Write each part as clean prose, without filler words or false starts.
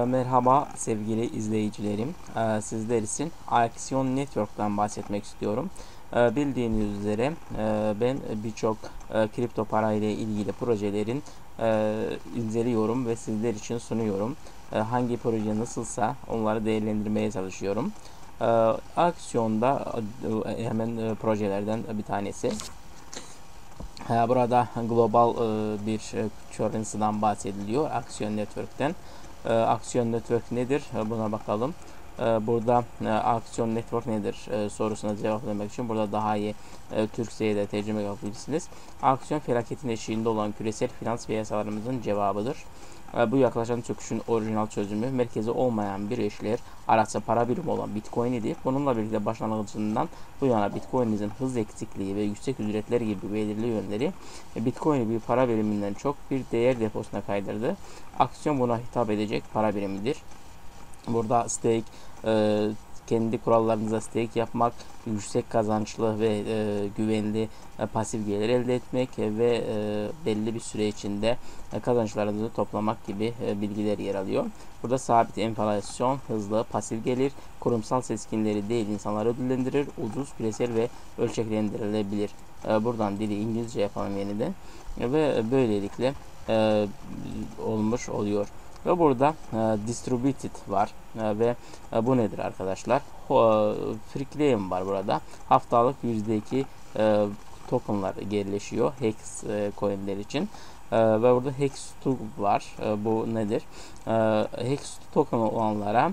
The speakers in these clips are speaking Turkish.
Merhaba sevgili izleyicilerim. Sizler için Aksiyon Network'tan bahsetmek istiyorum. Bildiğiniz üzere ben birçok kripto para ile ilgili projelerin inceliyorum ve sizler için sunuyorum. Hangi proje nasılsa onları değerlendirmeye çalışıyorum. Aksiyonda hemen projelerden bir tanesi. Burada global bir currency'dan bahsediliyor. Aksiyon Network'ten. Aksiyon Network nedir? Buna bakalım. Burada Aksiyon Network nedir sorusuna cevap vermek için burada daha iyi Türkçe'ye de tercüme yapabilirsiniz. Aksiyon felaketin eşiğinde olan küresel finans piyasalarımızın cevabıdır. Bu yaklaşan çöküşün orijinal çözümü merkezi olmayan bir eşler arası para birimi olan Bitcoin idi. Bununla birlikte başlangıcından bu yana Bitcoin'in hız eksikliği ve yüksek ücretler gibi belirli yönleri Bitcoin'i bir para biriminden çok bir değer deposuna kaydırdı. Aksiyon buna hitap edecek para birimidir. Burada stake, kendi kurallarınıza stake yapmak, yüksek kazançlı ve güvenli pasif gelir elde etmek ve belli bir süre içinde kazançlarınızı toplamak gibi bilgiler yer alıyor. Burada sabit enflasyon, hızlı pasif gelir, kurumsal seskinleri değil insanları ödüllendirir, ucuz, küresel ve ölçeklendirilebilir. Buradan dili İngilizce yapalım yeniden ve böylelikle olmuş oluyor. Ve burada distributed var ve bu nedir arkadaşlar? Free claim var burada. Haftalık %2 tokenlar gerileşiyor Hex coinler için. Ve burada Hex2 var. Bu nedir? Hex2 token olanlara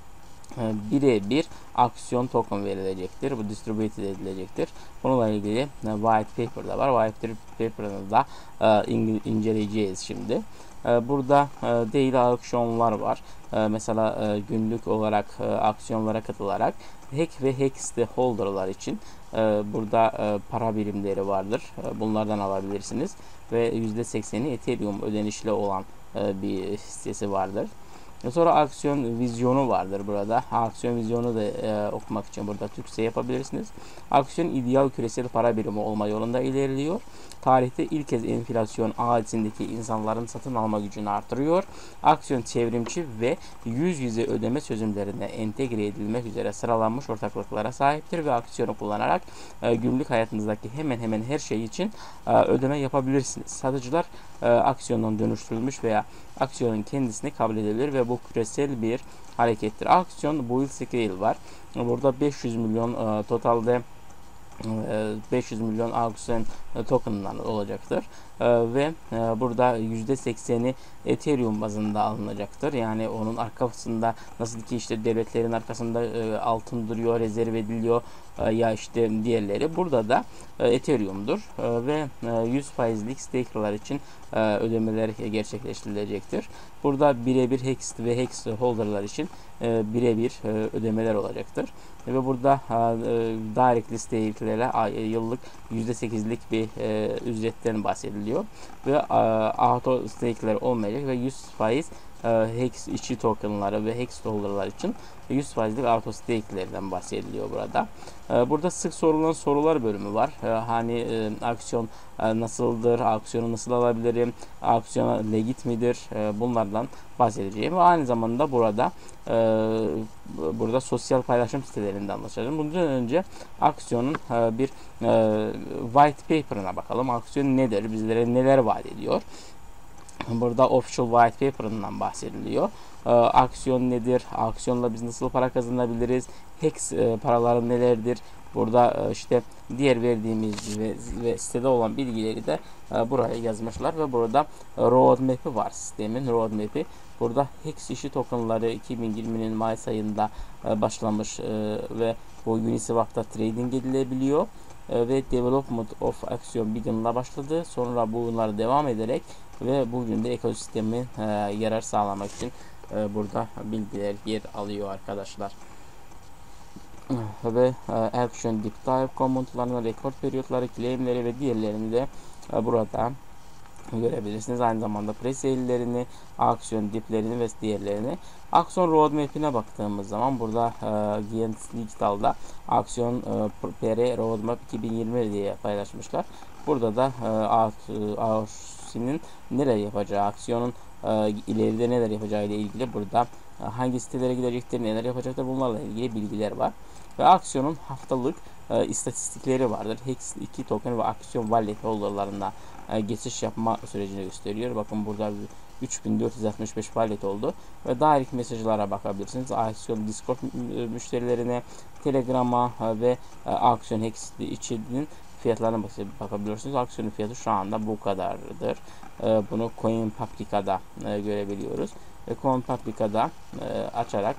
birebir aksiyon token verilecektir. Bu distributed edilecektir. Bununla ilgili white paper da var. White paper'ını da inceleyeceğiz şimdi. Burada daily aksiyonlar var. Mesela günlük olarak aksiyonlara katılarak hack ve hack holder'lar için burada para birimleri vardır. Bunlardan alabilirsiniz. Ve %80'i Ethereum ödenişli olan bir hissesi vardır. Sonra aksiyon vizyonu vardır burada. Aksiyon vizyonu da okumak için burada Türkçe yapabilirsiniz. Aksiyon ideal küresel para birimi olma yolunda ilerliyor. Tarihte ilk kez enflasyon ağacındaki insanların satın alma gücünü artırıyor. Aksiyon çevrimçi ve yüz yüze ödeme çözümlerine entegre edilmek üzere sıralanmış ortaklıklara sahiptir ve aksiyonu kullanarak günlük hayatınızdaki hemen hemen her şey için ödeme yapabilirsiniz. Satıcılar aksiyondan dönüştürülmüş veya aksiyonun kendisini kabul edilir ve bu küresel bir harekettir. Aksiyon build scale var. Burada 500 milyon totalde 500 milyon aksiyon token'dan olacaktır. Ve burada %80'i Ethereum bazında alınacaktır. Yani onun arkasında nasıl ki işte devletlerin arkasında altın duruyor, rezerv ediliyor ya işte diğerleri. Burada da Ethereum'dur ve 100%'lik staker'lar için ödemeler gerçekleştirilecektir. Burada birebir Hex ve Hex holder'lar için birebir ödemeler olacaktır. Ve burada directly stake'lere yıllık %8'lik bir ücretten bahsediliyor. Ve auto stake'ler olmayacak ve 100% Hex içi tokenları ve Hex holder'lar için 100%'lik auto stake'lerden bahsediliyor burada. Burada sık sorulan sorular bölümü var. Hani aksiyon nasıldır, aksiyonu nasıl alabilirim, aksiyon legit midir, bunlardan bahsedeceğim. Ve aynı zamanda burada sosyal paylaşım sitelerinden anlaşacağım. Bundan önce aksiyonun bir white paper'ına bakalım. Aksiyon nedir, bizlere neler vaat ediyor? Burada official white paper'ından bahsediliyor. Aksiyon nedir? Aksiyonla biz nasıl para kazanabiliriz? Hex paraları nelerdir? Burada işte diğer verdiğimiz ve sitede olan bilgileri de buraya yazmışlar ve burada roadmap'i var, sistemin roadmap'i. Burada Hex işi tokenları 2020'nin Mayıs ayında başlamış ve bu Uniswap'ta trading edilebiliyor. Ve Development of Action Begin'la başladı. Sonra bunlar devam ederek ve bugün de ekosistemin yarar sağlamak için burada bilgiler yer alıyor arkadaşlar. Ve Action Deep Dive komutlarına rekor periyotları, claimleri ve diğerlerini de burada görebilirsiniz. Aynı zamanda pre-sale'lerini, aksiyon diplerini ve diğerlerini. Aksiyon roadmap'ine baktığımız zaman burada Giants Digital'da aksiyon PR roadmap 2020 diye paylaşmışlar. Burada da AOS'nin nereye yapacağı, aksiyonun ileride neler yapacağı ile ilgili burada hangi sitelere gidecektir, neler yapacaktır, bunlarla ilgili bilgiler var. Ve aksiyonun haftalık istatistikleri vardır. Hex2 token ve aksiyon wallet holderlarına geçiş yapma sürecini gösteriyor. Bakın burada 3465 wallet oldu ve direct mesajlara bakabilirsiniz. Aksiyon Discord müşterilerine, Telegram'a ve aksiyon Hex2'nin fiyatlarına bakabiliyorsunuz. Aksiyonun fiyatı şu anda bu kadardır. Bunu CoinPaprika'da görebiliyoruz. Ve CoinPaprika'da açarak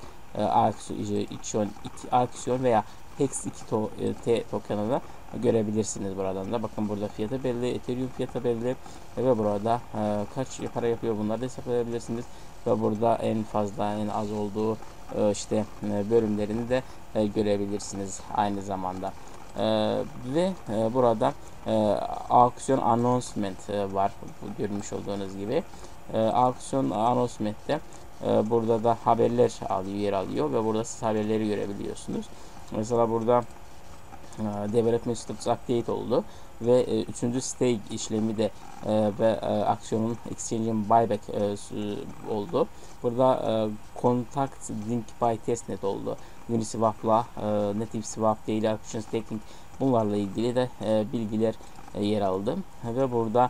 aksiyon veya Hex2T token'ını görebilirsiniz buradan da. Bakın burada fiyatı belli, Ethereum fiyatı belli ve burada kaç para yapıyor bunları da hesaplayabilirsiniz. Ve burada en fazla, en az olduğu bölümlerini de görebilirsiniz aynı zamanda. Ve burada aksiyon announcement var, görmüş olduğunuz gibi. Aksiyon announcement'te burada da haberler yer alıyor ve burada siz haberleri görebiliyorsunuz. Mesela burada development status update oldu ve 3. stake işlemi de ve aksiyonun exchange'in buyback oldu. Burada contact link by testnet oldu. Uniswap'la native swap, daily action staking, bunlarla ilgili de bilgiler yer aldı ve burada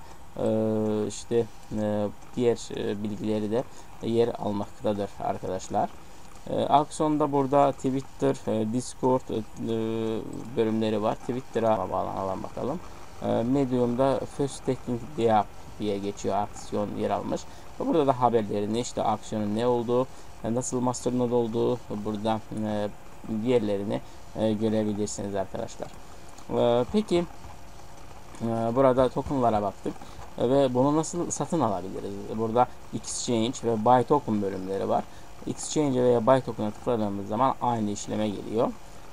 diğer bilgileri de yer almaktadır arkadaşlar. Aksiyonda burada Twitter, Discord bölümleri var. Twitter'a bağlanalım bakalım. Medium'da First Staking diye geçiyor, aksiyon yer almış. Burada da haberlerini, aksiyonun ne olduğu, nasıl masternode olduğu, burada diğerlerini görebilirsiniz arkadaşlar. Peki burada tokenlara baktık ve bunu nasıl satın alabiliriz? Burada Exchange ve Buy Token bölümleri var. Exchange veya Buy Token'a tıkladığımız zaman aynı işleme geliyor.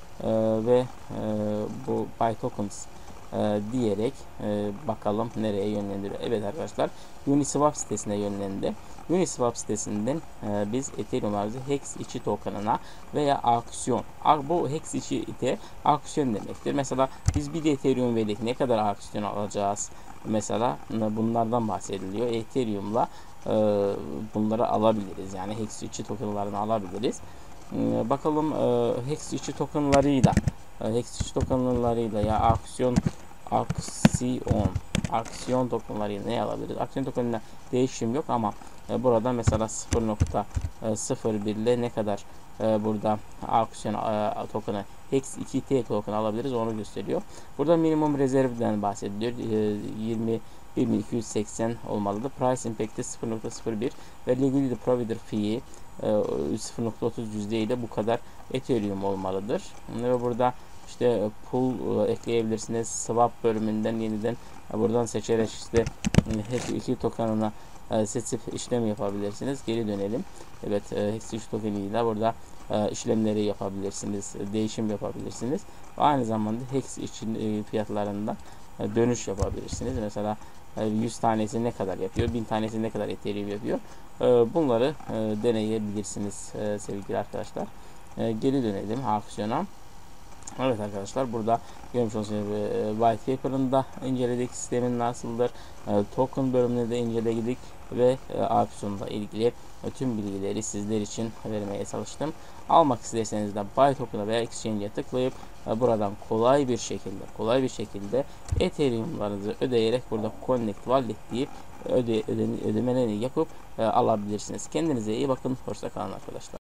Bu Buy Tokens diyerek bakalım nereye yönlendiriyor. Evet arkadaşlar, Uniswap sitesine yönlendi. Uniswap sitesinden biz Ethereum'umuzu Hex2 token'ına veya aksiyon. Bu Hex2 aksiyon demektir. Mesela biz bir de Ethereum verdik, ne kadar aksiyon alacağız? Mesela bunlardan bahsediliyor. Ethereum'la bunları alabiliriz. Yani Hex2 tokenlarını alabiliriz. Bakalım Hex2 tokenlarıyla ya aksiyon tokenlarıyla ne alabiliriz? Aksiyon tokenine değişim yok ama burada mesela 0.01 ile ne kadar burada aksiyon token'ı Hex2T token alabiliriz, onu gösteriyor. Burada minimum rezervden bahsediliyor. 21.280 olmalıdır. Price Impact'te 0.01 ve Liquidity Provider Fee 0.30 %, ile bu kadar Ethereum olmalıdır. Ve burada pool ekleyebilirsiniz. Swap bölümünden yeniden buradan seçerek Hex2 token'ına seçip işlem yapabilirsiniz. Geri dönelim. Evet, Hex2 token'iyle burada işlemleri yapabilirsiniz. Değişim yapabilirsiniz. Ve aynı zamanda Hex için fiyatlarında dönüş yapabilirsiniz. Mesela 100 tanesi ne kadar yapıyor, 1000 tanesi ne kadar Ethereum yapıyor. Bunları deneyebilirsiniz sevgili arkadaşlar. Geri dönelim aksiyona. Evet arkadaşlar, burada görmüş olduğunuz gibi white paper'ında inceledik, sistemin nasıldır, token bölümünde de inceledik ve aksiyonla ilgili tüm bilgileri sizler için vermeye çalıştım. Almak isterseniz de buy token'a veya exchange'e tıklayıp buradan kolay bir şekilde Ethereum'larınızı ödeyerek burada connect wallet deyip ödemelerini yapıp alabilirsiniz. Kendinize iyi bakın. Hoşça kalın arkadaşlar.